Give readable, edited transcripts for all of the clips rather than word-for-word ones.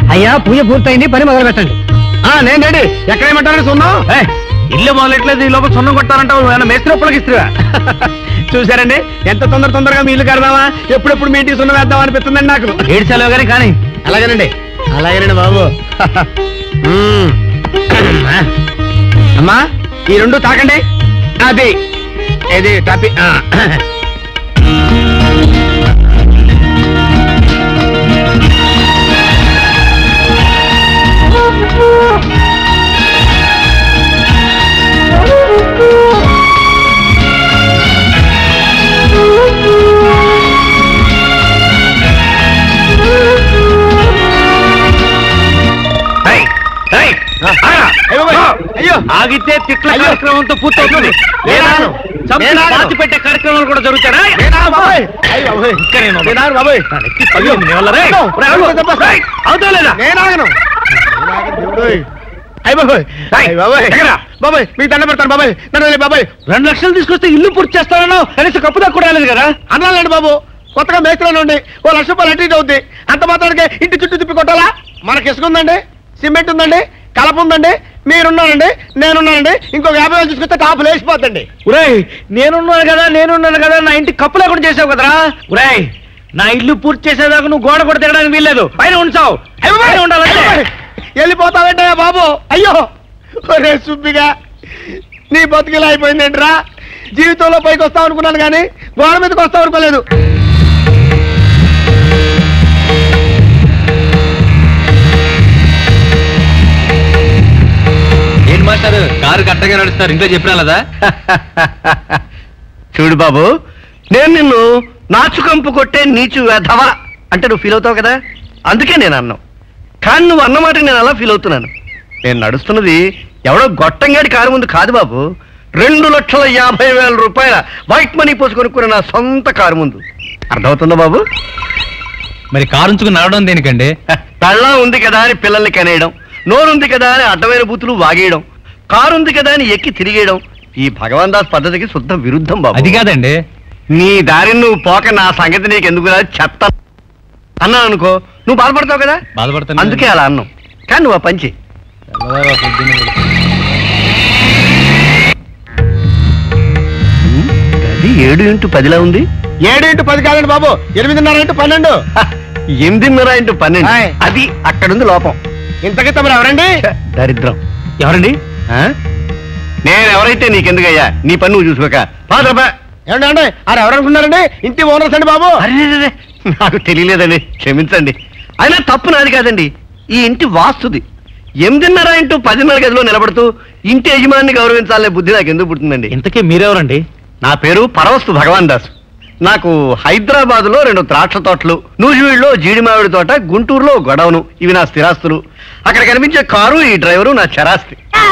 అయ్యా పూజ పూర్తయింది, పని మొదలు పెట్టండి. నేను రెడీ. ఎక్కడేమంటారని సున్నం? ఇల్లు మొదలెట్లేదు, ఈ లోపల సున్నం కొట్టారంటావు. మేస్త్రి ఒప్పులకి ఇస్తున్నా. చూసారండి ఎంత తొందరగా మీ ఇల్లు కడదామా, ఎప్పుడెప్పుడు మీ ఇంటికి సున్నం వేద్దామా అనిపిస్తుందండి నాకు. ఏడ్చాలో గానీ కానీ అలాగేనండి బాబు. అమ్మా ఈ రెండు తాకండి. అది ఇది టాపి. ఆగితే తిట్ల కార్యక్రమంతో పూర్తవుతుంది. పెట్టే కార్యక్రమాలు కూడా జరుగుతారా? బాబాయ్ మీకు దండ పెడతాను బాబాయ్. బాబాయ్ 2 లక్షలు తీసుకొస్తే ఇల్లు పూర్తి చేస్తానో కనీసం కప్పు దాకా కూడా రాలేదు కదా అన్నాలండి బాబు. కొత్తగా మేస్త్రిలో ఉండి 1 లక్ష రూపాయలు అటు అవుద్ది. అంత మాత్రానికి ఇంటి చుట్టూ తిప్పి కొట్టాలా? మనకి ఇసుక ఉందండి, సిమెంట్ ఉందండి, కలప ఉందండి, మీరున్నానండి, నేనున్నానండి. ఇంకొక 50,000 తీసుకొస్తే టాపు లేచిపోతండి. ఉరేయ్ నేనున్నాను కదా నా ఇంటి కప్పు లేకుండా చేసావు కదరా. ఉరేయ్ నా ఇల్లు పూర్తి చేసేదాకా నువ్వు గోడ కూడా తిరగడానికి వీల్లేదు, పైన ఉంచావు. ఉండాలంటే వెళ్ళిపోతావంటే బాబు. అయ్యో ఒరే సుబ్బిగా నీ బతుకిలా అయిపోయిందేంట్రా. జీవితంలో పైకి వస్తావు అనుకున్నాను కానీ గోడ మీదకి వస్తావు అనుకోలేదు. ఏం మాట్లాడు? కారు కట్టగా నడుస్తారు, ఇంట్లో చెప్పినా కదా. చూడు బాబు, నేను నిన్ను నాచుకంపు కొట్టే నీచు వెధవా అంటే నువ్వు ఫీల్ అవుతావు కదా, అందుకే నేను అన్నావు. కానీ నువ్వు అన్నమాట నేను అలా ఫీల్ అవుతున్నాను. నేను నడుస్తున్నది ఎవడో గొట్టంగాడి కారు ముందు కాదు బాబు, 2,50,000 రూపాయల వైట్ మనీ పోసి కొనుక్కున్న నా సొంత కారు ముందు. అర్థమవుతుందా బాబు? మరి కారు ఉంచుకుని నడవడం దేనికండి? పెళ్ళం ఉంది కదా అని పిల్లల్ని కనేయడం, నోరుంది కదా అని అడ్డమైన బూతులు వాగేయడం, కారు ఉంది కదా అని ఎక్కి తిరిగేయడం ఈ భగవాన్ దాస్ పద్ధతికి శుద్ధ విరుద్ధం బాబు. అది కాదండి, నీ దారిని నువ్వు పోక నా సంగతి నీకు ఎందుకు చెత్త అన్నా అనుకో, నువ్వు బాధపడతావు కదా. బాధపడతాను, అందుకే అలా అన్నావు. కానీ నువ్వు ఆ పంచి అది 7x10 ఉంది. 7x10 కాదండి బాబు, 8:30x12. 8:30x12 అది అక్కడుంది లోపం. ఇంతకీ తమరు ఎవరండి? దరిద్రం. ఎవరండి? నేను ఎవరైతే నీకెందుకయ్యా, నీ పని నువ్వు చూసుకోక. ఏమండి అది ఎవరనుకున్నారండి? ఇంటి ఓనర్స్ అండి బాబు. అరే నాకు తెలియలేదండి, క్షమించండి. అయినా తప్పు నాది కాదండి, ఈ ఇంటి వాస్తుది. 8:30x10 గదిలో నిలబడుతూ ఇంటి యజమాని గౌరవించాలనే బుద్ధి నాకు ఎందుకు పుట్టిందండి? ఇంతకీ మీరెవరండి? నా పేరు పరవస్తు భగవాన్ దాస్. నాకు హైదరాబాద్ లో 2 ద్రాక్ష తోటలు, నూజివీడులో జీడిమావిడి తోట, గుంటూరులో గొడవను, ఇవి నా స్థిరాస్తులు. అక్కడ కనిపించే కారు ఈ డ్రైవరు నా చరాస్తి.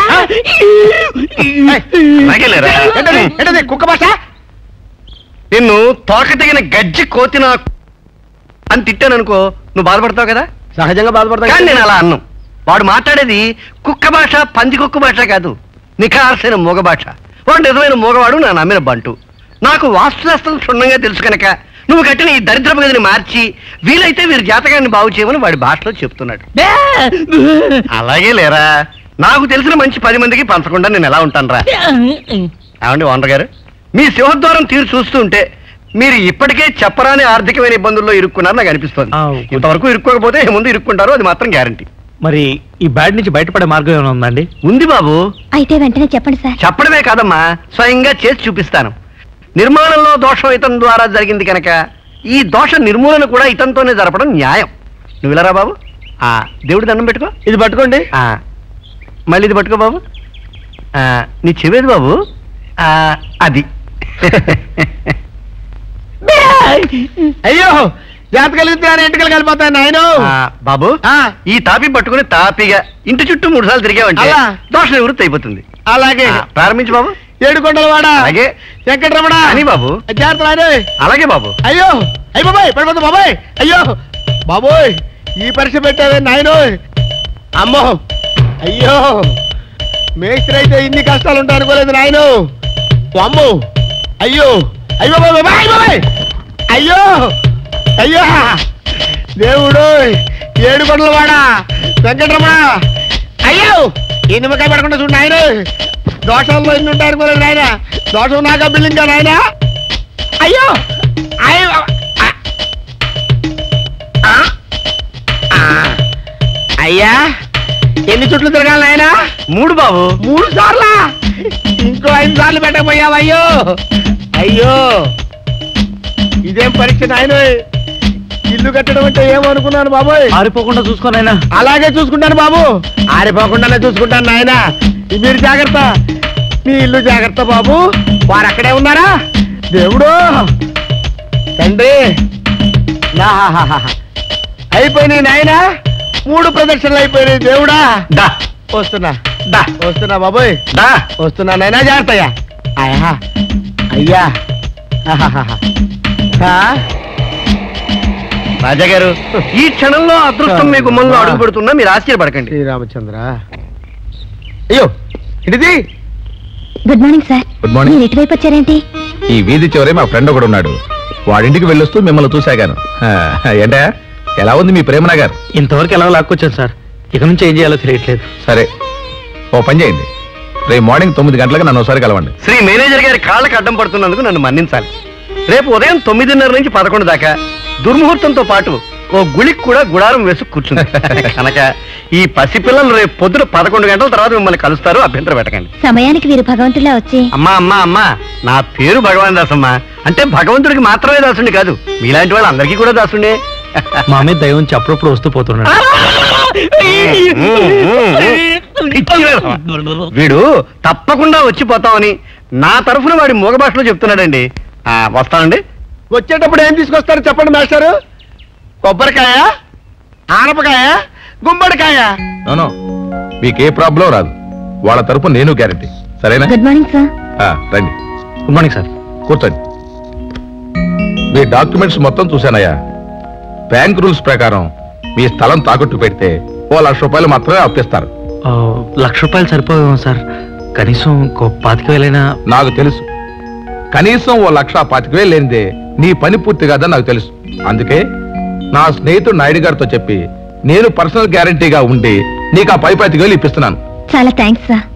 కుక్క భాష. నిన్ను తోక తెగిన గజ్జి కోతిన అని తిట్టాననుకో, నువ్వు బాధపడతావు కదా. సహజంగా బాధపడతావు కానీ నేను అలా అన్నాను. వాడు మాట్లాడేది కుక్క భాష, పంది కుక్క భాష కాదు, నిఖార్సైన మూగ భాష. వాడు నిజమైన మూగవాడు, నా నమ్మిన బంటు. నాకు వాస్తుశాస్త్రం క్షుణ్ణంగా తెలుసు కనుక నువ్వు కట్టిన ఈ దరిద్రపు గదిని మార్చి వీలైతే వీరి జాతకాన్ని బాగు చేయమని వాడి భాషలో చెప్తున్నాడు. అలాగే లేరా, నాకు తెలిసిన మంచి 10 మందికి పంచకుండా నేను ఎలా ఉంటాను రా. ఏమండి ఓనర్ గారు, మీ సింహద్వారం తీరు చూస్తుంటే మీరు ఇప్పటికే చెప్పరాని ఆర్థికమైన ఇబ్బందుల్లో ఇరుక్కున్నారు నాకు అనిపిస్తుంది. ఇంతవరకు ఇరుక్కోకపోతే ముందు ఇరుక్కుంటారు, అది మాత్రం గ్యారంటీ. మరి ఈ బ్యాడ్ నుంచి బయటపడే మార్గం ఏమైనా ఉందండి? ఉంది బాబు. అయితే వెంటనే చెప్పండి సార్. చెప్పడమే కాదమ్మా, స్వయంగా చేసి చూపిస్తాను. నిర్మాణంలో దోషం ఇతని ద్వారా జరిగింది కనుక ఈ దోష నిర్మూలన కూడా ఇతనితోనే జరపడం న్యాయం. నువ్వు ఇలా రా బాబు, దేవుడి దండం పెట్టుకో. ఇది పట్టుకోండి, మళ్ళీ ఇది పట్టుకో బాబు. నీ చెవేది బాబు, అది. అయ్యో జాతకాలు ఎంటికలు కలిపోతాయి నాయన. బాబు ఈ తాపి పట్టుకుని తాపిగా ఇంటి చుట్టూ 3 సార్లు తిరిగావంటే దోష నివృత్తి అయిపోతుంది. అలాగే ప్రారంభించు బాబు. 7 కొండలవాడ, అలాగే వెంకటరమణ అని బాబు. జాగ్రత్త. అలాగే బాబు. అయ్యో అయ్య బాబాయ్ పడిపోతా బాబాయ్. అయ్యో బాబోయ్ ఈ పరీక్ష పెట్టావే నాయనో. అమ్మో అయ్యో మేస్త్రి అయితే ఇన్ని కష్టాలు ఉంటాయి అనుకోలేదు నాయన. అమ్మో అయ్యో అయ్యో బాబాయ్ బాబాయ్. అయ్యో అయ్యో దేవుడు ఏడుకొండల వాడా వెంకటరమణ అయ్యో ఈ నిమ్మకాయ పడకుండా చూడండి ఆయన దోషంలో ఎన్ని ఉంటారు అనుకోలేదు ఆయన దోషం నాకా బిల్డింగ్ కాదు ఆయన అయ్యో అయ్యా ఎన్ని చుట్లు తిరగాలి ఆయన 3 బాబు 3 సార్లా ఇంకో 5 సార్లు పెట్టకపోయావు అయ్యో అయ్యో ఇదేం పరీక్ష ఆయన ఇల్లు కట్టడం అంటే ఏమనుకున్నాను బాబోయ్ ఆరిపోకుండా చూసుకోను ఆయన అలాగే చూసుకుంటాను బాబు ఆరిపోకుండానే చూసుకుంటాను నాయన మీరు జాగ్రత్త మీ ఇల్లు జాగ్రత్త బాబు వారు అక్కడే ఉన్నారా దేవుడు తండ్రి అయిపోయినాయి నాయన 3 ప్రదక్షిణలు అయిపోయినాయి దేవుడా వస్తున్నా బాబోయ్ వస్తున్నా నాయనా జాగ్రత్తయ్యా అయ్యా రాజా గారు ఈ క్షణంలో అదృష్టం మీ గుమ్మంలో అడుగు పెడుతున్నా మీరు ఆశ్చర్యపడకండి శ్రీరామచంద్ర అయ్యో ఇటుది good morning sir. Good morning. మీరు ఇటువైపు వచ్చారేంటి? ఈ వీధి చివరే మా ఫ్రెండ్ ఒకడు ఉన్నాడు. వాడింటికి వెళ్ళొస్తూ మిమ్మల్ని చూశాగాను. ఏంటా ఎలా ఉంది మీ ప్రేమనా గారు? ఇంతవరకు ఎలా లాక్కొచ్చాను సార్, ఇక నుంచి ఏం చేయాలో తెలియట్లేదు. సరే ఓ పని చేయండి, రేపు మార్నింగ్ 9 గంటలకు నన్ను ఒకసారి కలవండి. శ్రీ మేనేజర్ గారి కాళ్ళకి అడ్డం పడుతున్నందుకు నన్ను మన్నించాలి. రేపు ఉదయం 9:30 నుంచి 11 దాకా దుర్ముహూర్తంతో పాటు ఓ గుళికి కూడా గుడారం వేసి కూర్చుంది కనుక ఈ పసిపిల్లలు రేపు పొద్దున 11 గంటల తర్వాత మిమ్మల్ని కలుస్తారు, అభ్యంతరం పెట్టకండి. సమయానికి వీరు భగవంతులా వచ్చి అమ్మా నా పేరు భగవాన్ దాసమ్మా. అంటే భగవంతుడికి మాత్రమే దాసుండి కాదు, మీలాంటి వాళ్ళు అందరికీ కూడా దాసుండే. మా మీద దైవం నుంచి అప్పుడప్పుడు వస్తూ పోతున్నాడు. వీడు తప్పకుండా వచ్చిపోతామని నా తరఫున వాడి మూగ భాషలో చెప్తున్నాడండి. వస్తానండి. వచ్చేటప్పుడు ఏం తీసుకొస్తారు చెప్పండి మాస్టారు? కొబ్బరికాయ, ఆనపకాయ, గుమ్మడికాయ. నో మీకే ప్రాబ్లం రాదు, వాళ్ళ తరపు నేను గ్యారెంటీ. సరేనా? Good morning sir. రండి. Good morning sir. కూర్చోండి. మీ డాక్యుమెంట్స్ మొత్తం చూశానయ్యా. బ్యాంక్ రూల్స్ ప్రకారం మీ స్థలం తాకట్టు పెడితే ఓ 1,00,000 రూపాయలు మాత్రమే అప్పిస్తారు. 1,00,000 రూపాయలు సరిపోవేమో సార్, కనీసం 25,000 నాకు తెలుసు. కనీసం ఓ 1,25,000 లేనిదే నీ పని పూర్తి కాదని నాకు తెలుసు. అందుకే నా స్నేహితుడు నాయుడు గారితో చెప్పి నేను పర్సనల్ గ్యారంటీగా ఉండి నీకు ఆ 25,000 ఇప్పిస్తున్నాను. చాలా థ్యాంక్స్ సార్.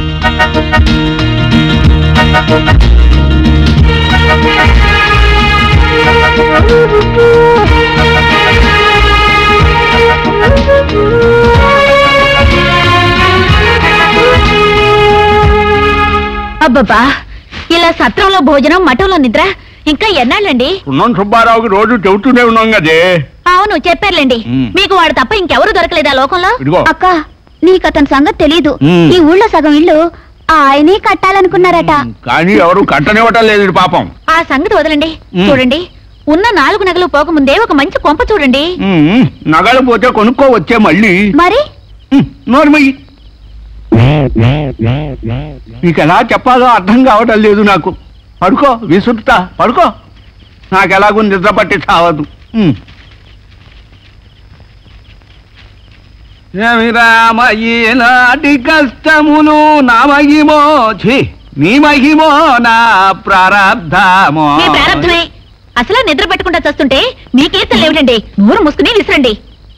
అబ్బబ్బా, ఇలా సత్రంలో భోజనం, మఠంలో నిద్ర ఇంకా ఎన్నాళ్ళండి? ఉన్నాం సుబ్బారావుకి రోజు చెబుతూనే ఉన్నాం కదే. అవును చెప్పారులేండి. మీకు వాడు తప్ప ఇంకెవరు దొరకలేదా లోకంలో? అక్క, నీకు అతని సంగతి తెలీదు. ఈ ఊళ్ళో సగం ఇల్లు ఆయనే కట్టాలనుకున్నారట. కానీ ఎవరు కట్టనివ్వటం లేదు పాపం. ఆ సంగతి వదలండి. చూడండి, ఉన్న 4 నగలు పోకముందే ఒక మంచి కొంప చూడండి. నగలు పోతే కొనుక్కోవచ్చే మళ్ళీ. మరి నోర్మయ్యి, నీకు ఎలా చెప్పాలో అర్థం కావటం లేదు నాకు. పడుకో, విసురుతా, పడుకో. నాకెలాగూ నిద్ర పట్టి చావదు. నాటి కష్టములు నా మహిమో, నీ మహిమో నా ప్రారంధమో. మీ ప్రారంధమే. అసలు నిద్ర పెట్టుకుంటా చస్తుంటే మీకేతం లేవుటండి. నోరు మూసుకుని విసరండి.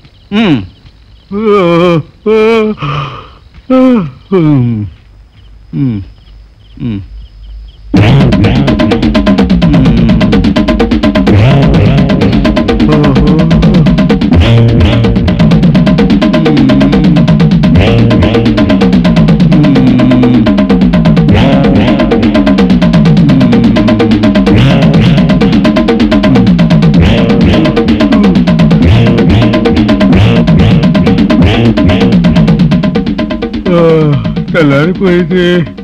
తెల్లారిపోయింది.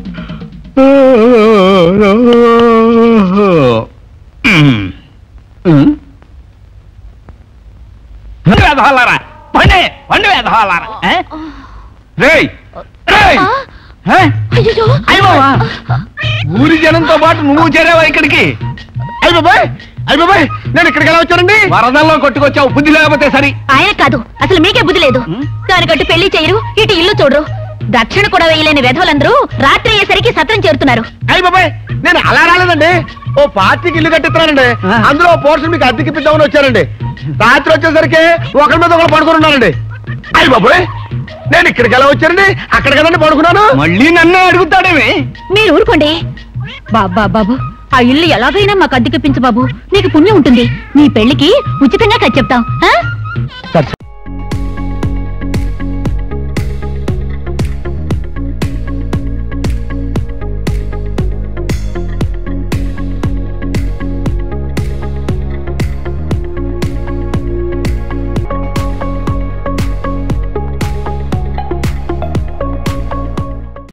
వేధవాలారా, పండే పండు వేధవాలారా. ఊరి జనంతో పాటు నువ్వు చేరావా ఇక్కడికి? అయ్య బాబాయ్, అయ్య బాబాయ్, నేను ఇక్కడికి ఎలా వచ్చానండి? వరదల్లో కొట్టుకొచ్చావు, బుద్ధి లేకపోతే సరి. ఆయన కాదు, అసలు మీకే బుద్ధి లేదు. దానికట్టు పెళ్లి చేయరు, ఇటు ఇల్లు చూడరు. దక్షిణ కూడా వేయలేని వెధవలందరూ రాత్రి అయ్యేసరికి సత్రం చేరుతున్నారు. అయ్య బాబాయ్, నేను అలా రాలేదండి. ఓ పార్టీకి ఇల్లు కట్టిస్తున్నానండి. అందులో ఓ పోర్షన్ మీకు అద్దెకిప్పిద్దామని వచ్చానండి. రాత్రి వచ్చేసరికి ఒకరి మీద ఒకరు పడుకుని ఉన్నానండి. అయ్యి బాబోయ్, నేను ఇక్కడికి ఎలా వచ్చానండి? అక్కడ కదండి పడుకున్నాను. మళ్ళీ నన్ను అడుగుతాడేమి? మీరు ఊరుకోండి. బాబు ఆ ఇల్లు ఎలాగైనా మాకు అద్దెకిప్పించు బాబు, నీకు పుణ్యం ఉంటుంది. నీ పెళ్లికి ఉచితంగా ఖర్చు చెప్తాం.